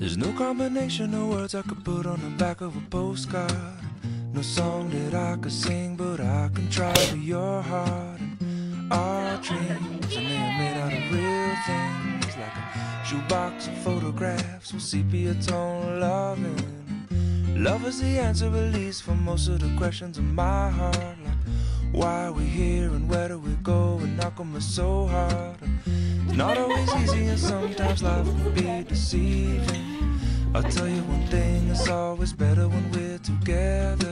There's no combination of words I could put on the back of a postcard. No song that I could sing, but I can try for your heart. And our dreams, and they are made out of real things, like a shoebox of photographs with sepia tone loving. Love is the answer, at least, for most of the questions in my heart. Like, why are we here and where do we go, and how come it's so hard? It's not always easy, and sometimes life can be deceiving. I'll tell you one thing, it's always better when we're together.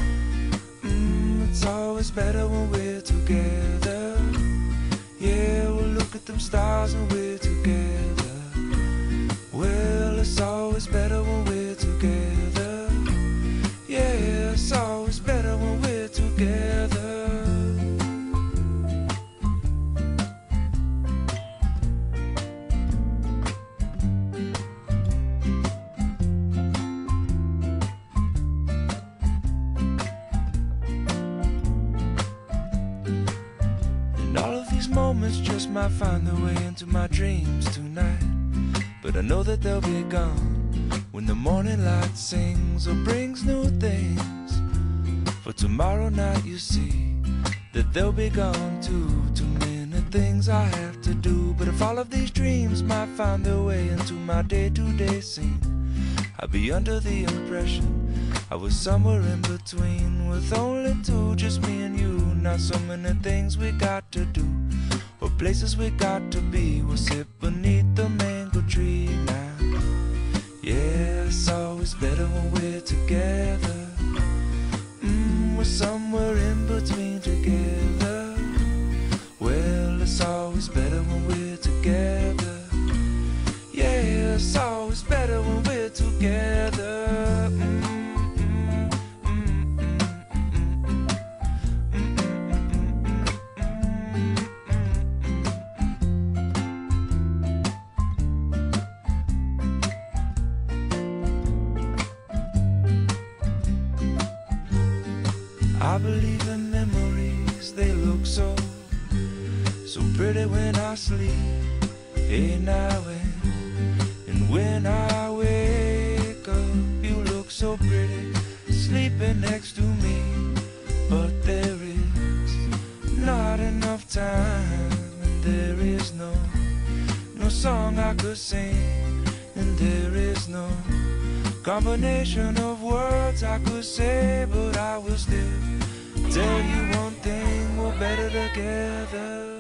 It's always better when we're together. Yeah, we'll look at them stars and we're together. Well, it's always better when we're together. Yeah, it's always better when we're together. All of these moments just might find their way into my dreams tonight, but I know that they'll be gone when the morning light sings or brings new things. For tomorrow night you see that they'll be gone too. Too many things I have to do, but if all of these dreams might find their way into my day-to-day scene, I'd be under the impression I was somewhere in between, with only two, just me and you. Not so many things we got to do, or places we got to be. We'll sit beneath the mango tree now. Yeah, it's always better when we're together. We're somewhere in between together. Well, it's always better when we're together. Yeah, it's always better when we're together. I believe in memories, they look so pretty when I sleep. Hey, now and when I wake up, you look so pretty sleeping next to me. But there is not enough time, and there is no song I could sing, and there is no combination of words I could say, but I will still tell you one thing, we're better together.